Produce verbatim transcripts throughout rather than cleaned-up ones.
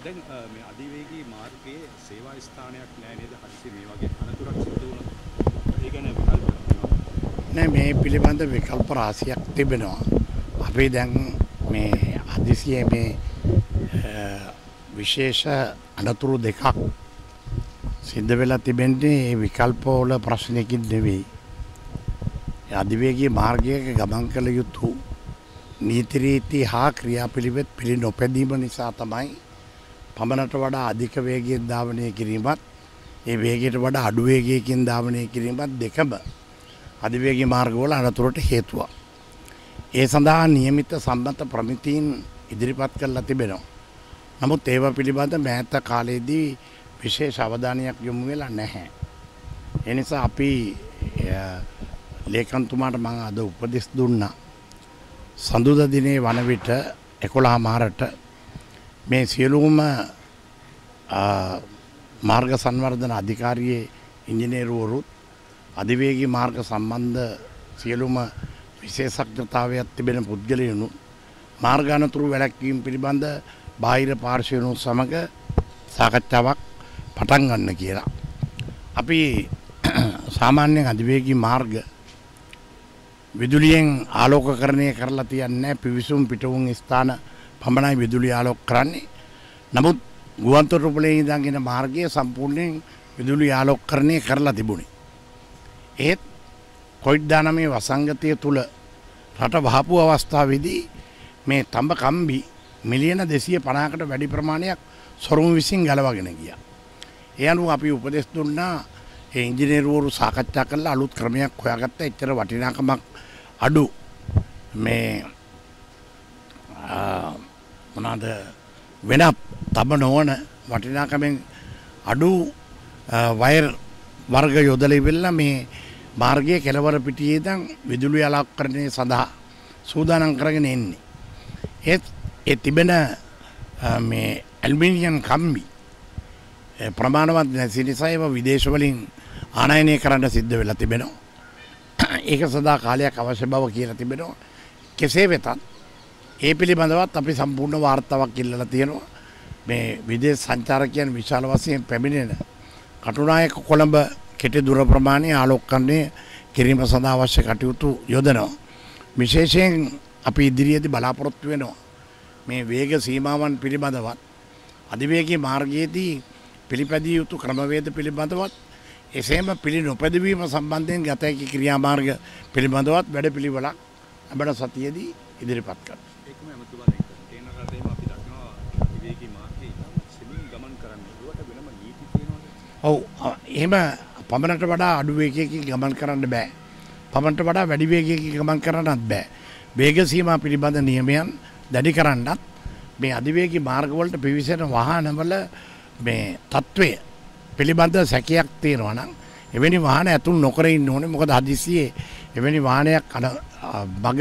දැන් මේ අධිවේගී මාර්ගයේ සේවා ස්ථානයක් නැහැ නේද? හදිසි මේ වගේ අනතුරක් සිදු වුණොත් ඒ ගැන විකල්ප නෑ මේ පිළිබඳ විකල්ප රාශියක් තිබෙනවා. අපි දැන් මේ හදිසියේ මේ විශේෂ අනතුරු දෙකක් සිද්ධ වෙලා තිබෙන්නේ මේ විකල්ප වල ප්‍රශ්නයකින් නෙවෙයි. අධිවේගී මාර්ගයක ගමන් කළ යුතු නීති රීති හා ක්‍රියාපිළිවෙත් පිළි නොපැදීම නිසා තමයි පමණට වඩා අධික වේගයෙන් ධාවනය කිරීමත් ඒ වේගයට වඩා අඩු වේගයකින් ධාවනය කිරීමත් දෙකම අධිවේගී මාර්ගවල අනතුරට හේතුවක්. ඒ සඳහා නියමිත සම්මත ප්‍රමිතීන් ඉදිරිපත් කරලා තිබෙනවා. නමුත් ඒවා පිළිබඳ මෑත කාලයේදී විශේෂ අවධානයක් යොමු වෙලා නැහැ. ඒ නිසා අපි ලේකම්තුමාට මම අද උපදෙස් දුන්නා. සඳුදා දිනේ වන විට එකොළහ මාරට මේ සියලුම මාර්ග සංවර්ධන අධිකාරියේ ඉංජිනේරුවරුත් අධිවේගී මාර්ග සම්බන්ධ සියලුම විශේෂඥතාවයක් තිබෙන පුද්ගලයනුත් මාර්ග අනතුරු වැළැක්වීම පිළිබඳ බාහිර පාර්ශ්වයනුත් සමග සාකච්ඡාවක් පටන් ගන්න කියලා. අපි සාමාන්‍යයෙන් අධිවේගී මාර්ග විදුලියෙන් ආලෝකකරණය කරලා තියන්නේ පිවිසුම් පිටවුම් ස්ථාන පමණයි විදුලිය ආලෝක කරන්නේ. නමුත් ගුවන්තොටුපළේ ඉඳන් එන මාර්ගය සම්පූර්ණයෙන් විදුලිය ආලෝකකරණය කරලා තිබුණේ. ඒත් කොවිඩ් දානමේ වසංගතය තුල රට වහපු අවස්ථාවේදී මේ තඹ කම්බි මිලියන දෙසිය පනහකට වැඩි ප්‍රමාණයක් සොරුන් විසින් ගලවගෙන ගියා. ඒ අනුව අපි උපදෙස් දුන්නා ඒ ඉංජිනේරුවරු සාකච්ඡා කරලා අලුත් ක්‍රමයක් හොයාගත්ත එච්චර වටිනාකමක් අඩු මේ මොනවාද වෙන තඹ නොවන වටිනාකමෙන් අඩු වයර් වර්ග යොදලා ඉවරලා මේ මාර්ගයේ කෙළවර පිටියේ ඉඳන් විදුලි ආලෝකකරණය සඳහා සූදානම් කරගෙන එන්නේ. ඒත් ඒ තිබෙන මේ ඇලුමිනියම් කම්බි ප්‍රමාණවත් නැති නිසා ඒවා විදේශ වලින් ආනයනය කරන්න සිද්ධ වෙලා තිබෙනවා. ඒක සදා කාලයක් අවශ්‍ය බව කියලා තිබෙනවා. කෙසේ වෙතත් ඒ පිළිබඳවත් අපි සම්පූර්ණ වාර්තාවක් ඉල්ලලා තියෙනවා. මේ විදේශ සංචාරකයන් විශාල වශයෙන් පැමිණෙන කටුනායක කොළඹ කෙටි දුර ප්‍රමාණය ආලෝකකරණය කිරීම සඳහා අවශ්‍ය කටයුතු යොදනවා. විශේෂයෙන් අපි ඉදිරියේදී බලාපොරොත්තු වෙනවා මේ වේග සීමාවන් පිළිබඳවත් අධිවේගී මාර්ගයේදී පිළිපැදිය යුතු ක්‍රමවේද පිළිබඳවත් එසේම පිළි නොපැදවීම සම්බන්ධයෙන් ගත හැකි ක්‍රියාමාර්ග පිළිබඳවත් වැඩපිළිවෙලක් අපේ සතියේදී ඉදිරිපත් කරනවා. ඒකම අමතුබල තේන රටේම අපි දක්නවා අධිවේගී මාර්ගයේ සිමින් ගමන් කරන්නේ. ඒකට වෙනම නීති තියෙනවද? ඔව් එහෙම පමණට වඩා අඩු වේගයකින් ගමන් කරන්න බෑ. පමණට වඩා වැඩි වේගයකින් ගමන් කරන්නත් බෑ. වේග සීමා පිළිබඳ නියමයන් දැඩි කරන්නත් මේ අධිවේගී මාර්ගවලට පිවිසෙන වාහනවල මේ තත්වය පිළිබඳ සැකයක් තියෙනවා නම් එවැනි වාහන ඇතුල් නොකර ඉන්න ඕනේ. මොකද හදිසියේ එවැනි වාහනයක් මග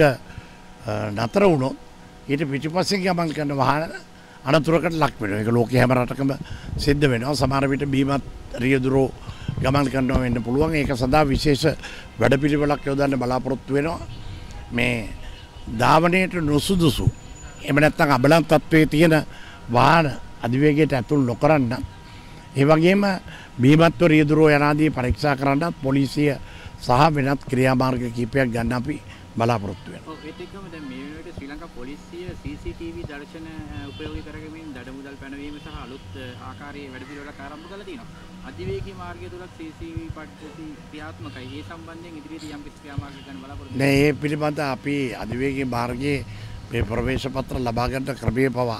නතර වුණොත් ඊට පිටිපස්සෙන් ගමන් කරන වාහන අනතුරකට ලක් වෙනවා. ඒක ලෝකයේ හැම රටකම සිද්ධ වෙනවා. සමහර විට බීමත් රියදුරෝ ගමන් කරනවා වෙන්න පුළුවන්. ඒක සදා විශේෂ වැඩපිළිවෙලක් යොදන්න බලාපොරොත්තු වෙනවා. මේ ධාවනයේට නුසුදුසු එහෙම නැත්නම් අබලන් තත්වයේ තියෙන වාහන අධිවේගයට ඇතුල් නොකරන්න. ඒ වගේම බීමත්ව රියදුරෝ යනාදී පරීක්ෂා කරන්නත් පොලිසිය සහ වෙනත් ක්‍රියාමාර්ග කිහිපයක් ගන්න අපි බලාපොරොත්තු වෙනවා. ඔව් ඒත් එක්කම දැන් මේ වෙනුවට ශ්‍රී ලංකා පොලිසිය සී සී ටී වී දර්ශන උපයෝගී කරගමින් දඩමුදල් පැනවීම සහ අලුත් ආකාරයේ වැඩපිළිවෙලක් ආරම්භ කළා තියෙනවා. අධිවේගී මාර්ගය තුලත් සී සී ටී වී පද්ධති ක්‍රියාත්මකයි. ඒ සම්බන්ධයෙන් ඉදිරියේදී යම් කිසි ක්‍රියාමාර්ගයක් ගන්න බලාපොරොත්තු වෙනවා. මේ පිළිබඳ අපි අධිවේගී මාර්ගයේ මේ ප්‍රවේශ පත්‍ර ලබා ගන්න ක්‍රමයේ පවා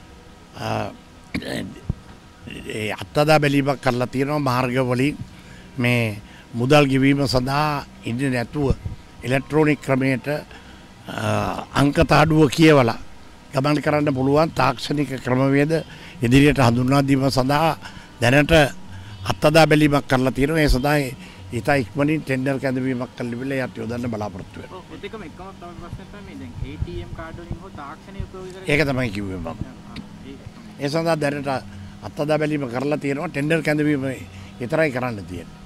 ඒ අත්දැක බැලීමක් කරලා තියෙනවා. මාර්ගවලින් මේ මුදල් ගෙවීම සඳහා ඉන්නේ නැතුව ඉලෙක්ට්‍රොනික ක්‍රමයට අංක තාඩුව කියවලා ගමන් කරන්න පුළුවන් තාක්ෂණික ක්‍රමවේද ඉදිරියට හඳුන්වා දීම සඳහා දැනට අත්දැක බැලීමක් කරලා තියෙනවා. ඒ සඳහා ඊට ඉක්මනින් ටෙන්ඩර් කැඳවීමක් කරලා යට යොදන්න බලාපොරොත්තු වෙනවා. ඔව් ඒකම එකම තව ප්‍රශ්නයක් තමයි දැන් ඒ ටී එම් කාඩ් වලින් හෝ තාක්ෂණය උපයෝගී කරගෙන ඒක තමයි කිව්වේ මම. ඒ සඳහා දැනට අත්දැක බැලීම කරලා තියෙනවා. ටෙන්ඩර් කැඳවීම විතරයි කරන්න තියෙන්නේ.